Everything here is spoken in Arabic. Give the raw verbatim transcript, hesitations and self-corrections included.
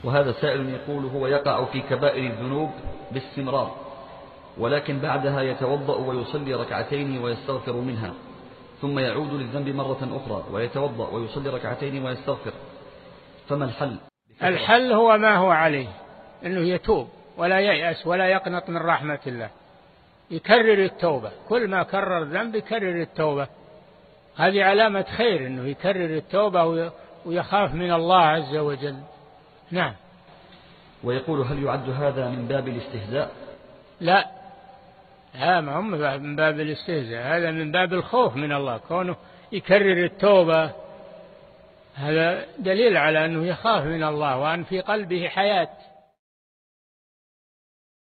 وهذا سائل يقول هو يقع في كبائر الذنوب باستمرار، ولكن بعدها يتوضأ ويصلي ركعتين ويستغفر منها، ثم يعود للذنب مرة أخرى ويتوضأ ويصلي ركعتين ويستغفر، فما الحل؟ الحل هو ما هو عليه، أنه يتوب ولا ييأس ولا يقنط من رحمة الله، يكرر التوبة، كل ما كرر ذنب يكرر التوبة، هذه علامة خير أنه يكرر التوبة ويخاف من الله عز وجل. نعم. ويقول هل يعد هذا من باب الاستهزاء؟ لا، ها ما هم من باب الاستهزاء، هذا من باب الخوف من الله، كونه يكرر التوبة هذا دليل على أنه يخاف من الله وأن في قلبه حياة.